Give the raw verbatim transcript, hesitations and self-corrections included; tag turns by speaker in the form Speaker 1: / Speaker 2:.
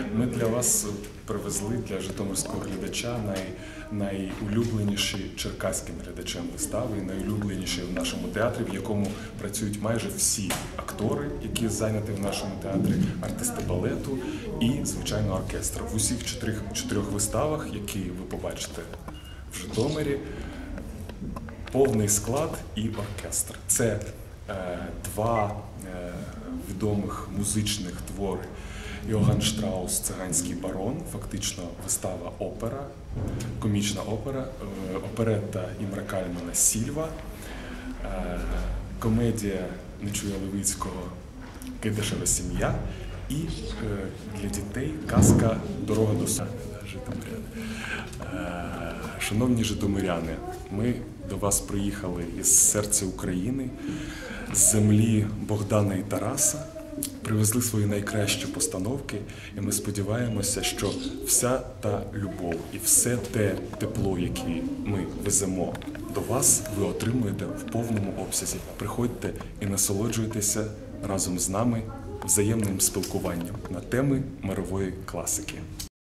Speaker 1: Ми для вас привезли для житомирського глядача най, найулюбленіші черкаським глядачем вистави, найулюбленіші в нашому театрі, в якому працюють майже всі актори, які зайняті в нашому театрі, артисти балету і, звичайно, оркестр. В усіх чотирьох, чотирьох виставах, які ви побачите в Житомирі, повний склад і оркестр. Це е, два е, відомих музичних твори. Йоган Штраус «Циганський барон», фактично вистава опера, комічна опера, е, оперетта Імре Кальмана «Сільва», е, комедія Нечуя Левицького «Кидишева сім'я» і е, для дітей казка «Дорога до сну». Е, шановні житомиряни, ми до вас приїхали із серця України, з землі Богдана і Тараса, привезли свої найкращі постановки, і ми сподіваємося, що вся та любов і все те тепло, яке ми веземо до вас, ви отримуєте в повному обсязі. Приходьте і насолоджуйтеся разом з нами взаємним спілкуванням на теми мирової класики.